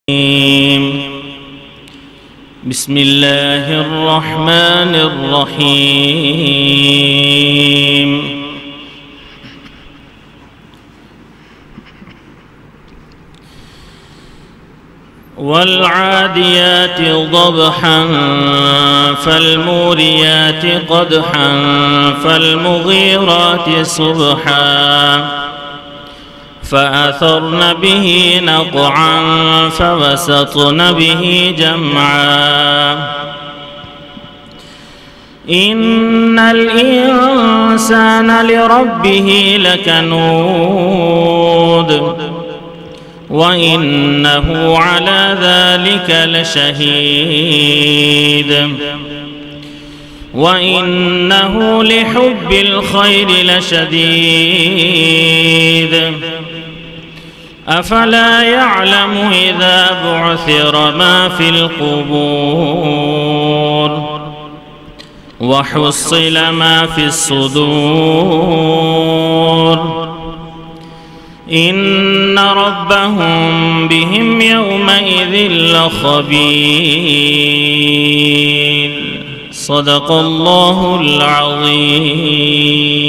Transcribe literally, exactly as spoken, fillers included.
بسم الله الرحمن الرحيم والعاديات ضبحا فالموريات قدحا فالمغيرات صبحا فأثرن به نقعا فوسطن به جمعا إن الإنسان لربه لكنود وإنه على ذلك لشهيد وإنه لحب الخير لشديد أفلا يعلم إذا بعثر ما في القبور وحصل ما في الصدور إن ربهم بهم يومئذ لخبير. صدق الله العظيم.